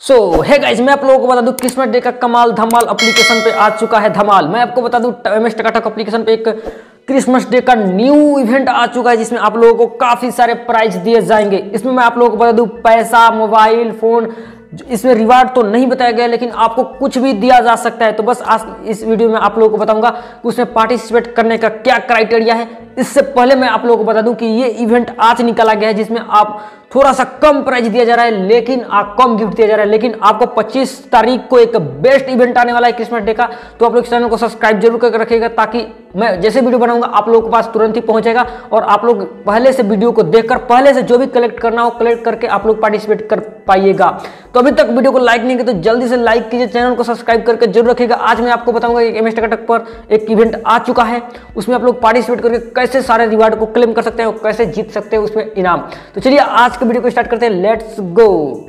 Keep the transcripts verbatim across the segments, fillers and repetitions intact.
सो है गाइज, मैं आप लोगों को बता दूं क्रिसमस डे का कमाल धमाल एप्लीकेशन पे आ चुका है धमाल। मैं आपको बता दूं एम एस टकाटक एप्लीकेशन पे एक क्रिसमस डे का न्यू इवेंट आ चुका है जिसमें आप लोगों को काफी सारे प्राइज दिए जाएंगे। इसमें मैं आप लोगों को बता दूं पैसा, मोबाइल फोन, इसमें रिवार्ड तो नहीं बताया गया लेकिन आपको कुछ भी दिया जा सकता है। तो बस आज इस वीडियो में आप लोगों को बताऊंगा कि उसमें पार्टिसिपेट करने का क्या क्राइटेरिया है। इससे पहले मैं आप लोगों को बता दूं कि ये इवेंट आज निकाला गया है जिसमें आप थोड़ा सा कम प्राइस दिया जा रहा है लेकिन आप कम गिफ्ट दिया जा रहा है, लेकिन आपको पच्चीस तारीख को एक बेस्ट इवेंट आने वाला है क्रिसमस डे का। तो आप लोग चैनल को सब्सक्राइब जरूर करके रखिएगा ताकि मैं जैसे वीडियो बनाऊंगा आप लोगों के पास तुरंत ही पहुंचेगा और आप लोग पहले से वीडियो को देखकर पहले से जो भी कलेक्ट करना हो कलेक्ट करके आप लोग पार्टिसिपेट कर पाइएगा। तो अभी तक वीडियो को लाइक नहीं किया तो जल्दी से लाइक कीजिए, चैनल को सब्सक्राइब करके जरूर रखिएगा। आज मैं आपको बताऊंगा कि एम एस टकाटक पर एक इवेंट आ चुका है, उसमें आप लोग पार्टिसिपेट करके कैसे सारे रिवार्ड को क्लेम कर सकते हैं और कैसे जीत सकते हैं उसमें इनाम। तो चलिए आज के वीडियो को स्टार्ट करते हैं, लेट्स गो।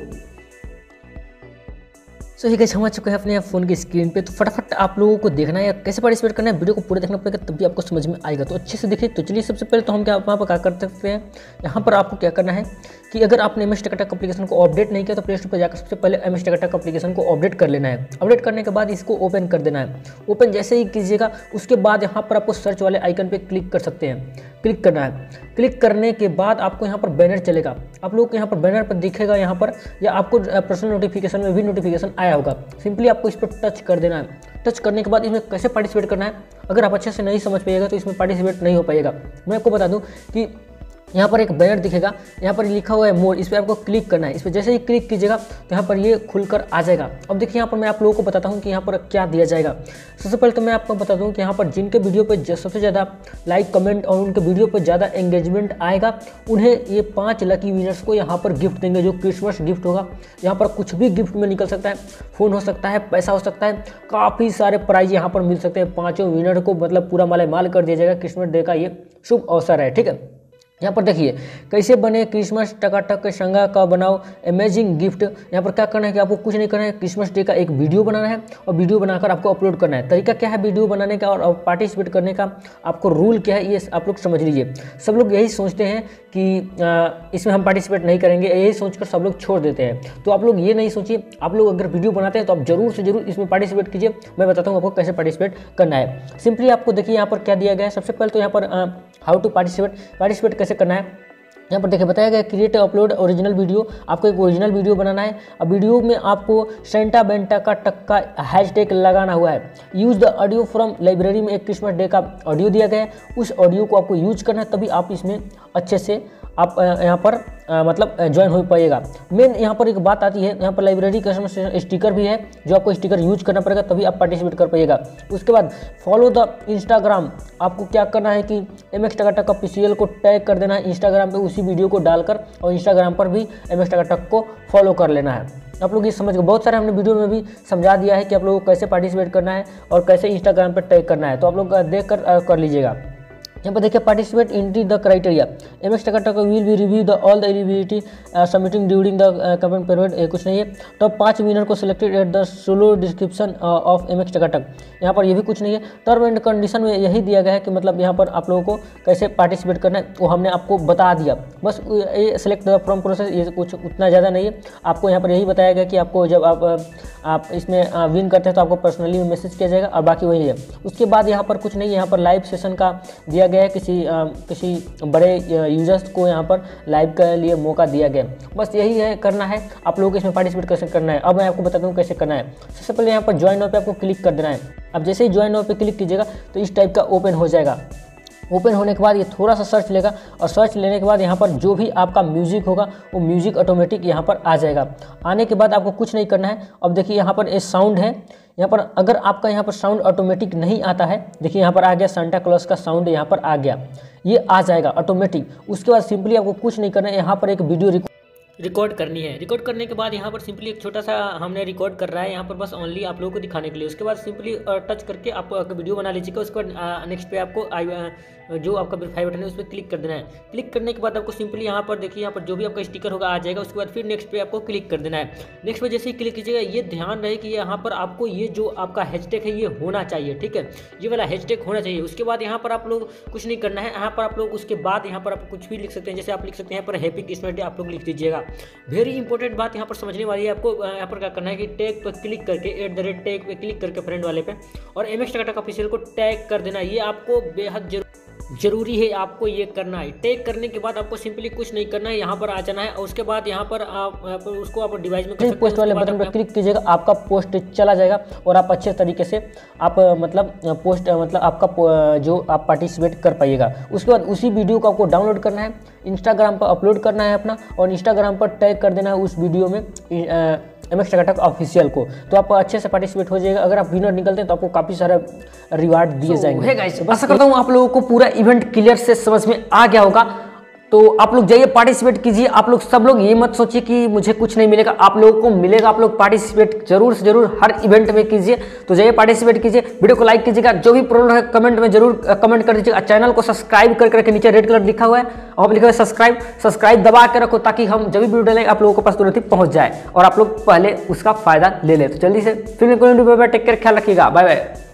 सो ये हम आ चुके हैं अपने फ़ोन की स्क्रीन पे। तो फटाफट आप लोगों को देखना है कैसे पार्टिसिपेट करना है, वीडियो को पूरा देखना पड़ेगा तभी आपको समझ में आएगा। तो अच्छे से देखिए। तो चलिए सबसे पहले तो हम क्या वहाँ पर क्या कर सकते हैं, यहाँ पर आपको क्या करना है कि अगर आपने एम एस टकाटक एप्लीकेशन को अपडेट नहीं किया तो प्ले स्टोर पर जाकर सबसे पहले एम एस टकाटक एप्लीकेशन को अपडेट कर लेना है। अपडेट करने के बाद इसको ओपन कर देना है। ओपन जैसे ही कीजिएगा उसके बाद यहाँ पर आपको सर्च वाले आइकन पर क्लिक कर सकते हैं, क्लिक करना है। क्लिक करने के बाद आपको यहाँ पर बैनर चलेगा, आप लोग को यहाँ पर बैनर पर दिखेगा यहाँ पर, या आपको पर्सनल नोटिफिकेशन में भी नोटिफिकेशन आया होगा। सिंपली आपको इस पर टच कर देना है। टच करने के बाद इसमें कैसे पार्टिसिपेट करना है अगर आप अच्छे से नहीं समझ पाइएगा तो इसमें पार्टिसिपेट नहीं हो पाएगा। मैं आपको बता दूं कि यहाँ पर एक बैनर दिखेगा, यहाँ पर लिखा हुआ है मोर, इस पर आपको क्लिक करना है। इस पर जैसे ही क्लिक कीजिएगा तो यहाँ पर ये खुलकर आ जाएगा। अब देखिए यहाँ पर मैं आप लोगों को बताता हूँ कि यहाँ पर क्या दिया जाएगा। सबसे पहले तो मैं आपको बता दूँ कि यहाँ पर जिनके वीडियो पर सबसे ज़्यादा लाइक कमेंट और उनके वीडियो पर ज़्यादा एंगेजमेंट आएगा उन्हें ये पाँच लकी विनर्स को यहाँ पर गिफ्ट देंगे, जो क्रिसमस गिफ्ट होगा। यहाँ पर कुछ भी गिफ्ट में निकल सकता है, फ़ोन हो सकता है, पैसा हो सकता है, काफ़ी सारे प्राइज यहाँ पर मिल सकते हैं। पाँचों विनर को मतलब पूरा माला माल कर दिया जाएगा। क्रिसमस डे का ये शुभ अवसर है, ठीक है। यहाँ पर देखिए कैसे बने क्रिसमस टकाटक के संगा का बनाओ अमेजिंग गिफ्ट। यहाँ पर क्या करना है कि आपको कुछ नहीं करना है, क्रिसमस डे का एक वीडियो बनाना है और वीडियो बनाकर आपको अपलोड करना है। तरीका क्या है वीडियो बनाने का और पार्टिसिपेट करने का, आपको रूल क्या है ये आप लोग समझ लीजिए। सब लोग यही सोचते हैं कि आ, इसमें हम पार्टिसिपेट नहीं करेंगे, यही सोचकर सब लोग छोड़ देते हैं। तो आप लोग ये नहीं सोचिए, आप लोग अगर वीडियो बनाते हैं तो आप जरूर से जरूर इसमें पार्टिसिपेट कीजिए। मैं बताता हूँ आपको कैसे पार्टिसिपेट करना है। सिंपली आपको देखिए यहाँ पर क्या दिया गया है। सबसे पहले तो यहाँ पर हाउ टू पार्टिसिपेट पार्टिसिपेट कैसे करना है यहाँ पर देखिए बताया गया क्रिएट अपलोड ओरिजिनल वीडियो। आपको एक ओरिजिनल वीडियो बनाना है। अब वीडियो में आपको सेंटा बेंटा का टक्का हैशटैग लगाना हुआ है। Use the audio from library में एक क्रिसमस डे का ऑडियो दिया गया है, उस ऑडियो को आपको यूज करना है तभी आप इसमें अच्छे से आप यहाँ पर आ, मतलब ज्वाइन हो पाइएगा। मेन यहाँ पर एक बात आती है, यहाँ पर लाइब्रेरी कस्टमर स्टिकर भी है जो आपको स्टिकर यूज करना पड़ेगा तभी आप पार्टिसिपेट कर पाइएगा। उसके बाद फॉलो द इंस्टाग्राम, आपको क्या करना है कि एम एस टकाटक ऑफिशियल को टैग कर देना है इंस्टाग्राम पे उसी वीडियो को डालकर, और इंस्टाग्राम पर भी एम एस टकाटक को फॉलो कर लेना है। आप लोग ये समझ गए, बहुत सारे हमने वीडियो में भी समझा दिया है कि आप लोगों को कैसे पार्टिसिपेट करना है और कैसे इंस्टाग्राम पर टैग करना है। तो आप लोग देख कर कर लीजिएगा। यहाँ पर देखिए participate entry the criteria, M S Takatak will be review the all the eligibility submitting during the comment period. कुछ नहीं है। टॉप पाँच विनर को selected at the solo description of M S Takatak, यहाँ पर ये भी कुछ नहीं है। टर्म एंड कंडीशन में यही दिया गया है कि मतलब यहाँ पर आप लोगों को कैसे पार्टिसिपेट करना है वो हमने आपको बता दिया। बस ये सिलेक्ट द फ्रॉम प्रोसेस, ये कुछ उतना ज़्यादा नहीं है। आपको यहाँ पर यही बताया गया कि आपको जब आप आप इसमें विन करते हैं तो आपको पर्सनली मैसेज किया जाएगा और बाकी वही है। उसके बाद यहाँ पर कुछ नहीं है। यहाँ पर लाइव सेशन का दिया गया है, किसी आ, किसी बड़े यूजर्स को यहाँ पर लाइव के लिए मौका दिया गया। बस यही है करना है, आप लोगों को इसमें पार्टिसिपेट कैसे करना है। अब मैं आपको बताता हूँ कैसे करना है। सबसे पहले यहाँ पर ज्वाइन नाउ पे आपको क्लिक कर देना है। अब जैसे ही ज्वाइन नाउ पे क्लिक कीजिएगा तो इस टाइप का ओपन हो जाएगा। ओपन होने के बाद ये थोड़ा सा सर्च लेगा और सर्च लेने के बाद यहाँ पर जो भी आपका म्यूजिक होगा वो म्यूजिक ऑटोमेटिक यहाँ पर आ जाएगा। आने के बाद आपको कुछ नहीं करना है। अब देखिए यहाँ पर ये साउंड है, यहाँ पर अगर आपका यहाँ पर साउंड ऑटोमेटिक नहीं आता है, देखिए यहाँ पर आ गया सांता क्लॉज का साउंड, यहाँ पर आ गया, ये आ जाएगा ऑटोमेटिक। उसके बाद सिंपली आपको कुछ नहीं करना है, यहाँ पर एक वीडियो रिकॉर्ड करनी है। रिकॉर्ड करने के बाद यहाँ पर सिंपली एक छोटा सा हमने रिकॉर्ड कर रहा है यहाँ पर बस ओनली आप लोगों को दिखाने के लिए। उसके बाद सिंपली टच करके आप वीडियो बना लीजिएगा। उसके बाद नेक्स्ट पे आपको जो आपका वेरीफाई बटन है उस पर क्लिक कर देना है। क्लिक करने के बाद आपको सिंपली यहाँ पर देखिए यहाँ पर जो भी आपका स्टिकर होगा आ जाएगा। उसके बाद फिर नेक्स्ट पे आपको क्लिक कर देना है। नेक्स्ट पे जैसे ही क्लिक कीजिएगा ये ध्यान रहे कि यहाँ पर आपको ये जो आपका हैशटैग है ये होना चाहिए, ठीक है, ये वाला हैशटैग होना चाहिए। उसके बाद यहाँ पर आप लोग कुछ नहीं करना है। यहाँ पर आप लोग उसके बाद यहाँ पर आप कुछ भी लिख सकते हैं, जैसे आप लिख सकते हैं यहाँ पर हैप्पी क्रिसमस डे आप लोग लिख दीजिएगा। वेरी इंपॉर्टेंट बात यहाँ पर समझने वाली है आपको। यहाँ पर क्या करना है कि टैग पर क्लिक करके एट द रेट टैग पे क्लिक करके फ्रेंड वाले पे और एम एक्स टकाटक ऑफिशियल को टैग कर देना। ये आपको बेहद जरूर जरूरी है, आपको ये करना है। टैग करने के बाद आपको सिंपली कुछ नहीं करना है, यहाँ पर आ जाना है और उसके बाद यहाँ पर आप उसको आप डिवाइस में कर पोस्ट वाले बटन पर क्लिक कीजिएगा, आपका पोस्ट चला जाएगा और आप अच्छे तरीके से आप मतलब पोस्ट मतलब आपका जो आप पार्टिसिपेट कर पाइएगा। उसके बाद उसी वीडियो को आपको डाउनलोड करना है, इंस्टाग्राम पर अपलोड करना है अपना और इंस्टाग्राम पर टैग कर देना है उस वीडियो में एम एक्स टकाटक ऑफिशियल को, तो आप अच्छे से पार्टिसिपेट हो जाएगा। अगर आप विनर निकलते हैं तो आपको काफ़ी सारा रिवार्ड दिए जाएंगे। है गाइस, आशा करता हूँ आप लोगों को पूरा इवेंट क्लियर से समझ में आ गया होगा। तो आप लोग जाइए पार्टिसिपेट कीजिए। आप लोग सब लोग ये मत सोचिए कि मुझे कुछ नहीं मिलेगा, आप लोगों को मिलेगा। आप लोग पार्टिसिपेट जरूर से जरूर हर इवेंट में कीजिए। तो जाइए पार्टिसिपेट कीजिए, वीडियो को लाइक कीजिएगा, जो भी प्रॉब्लम है कमेंट में जरूर कमेंट कर दीजिएगा। चैनल को सब्सक्राइब कर करके नीचे रेड कलर लिखा हुआ है और लिखा हुआ है सब्सक्राइब, सब्सक्राइब दबा के रखो ताकि हम जब भी वीडियो डालें आप लोगों के पास तुरंत ही पहुंच जाए और आप लोग पहले उसका फायदा ले लें। तो जल्दी से फिर टेक केयर, ख्याल रखिएगा, बाय बाय।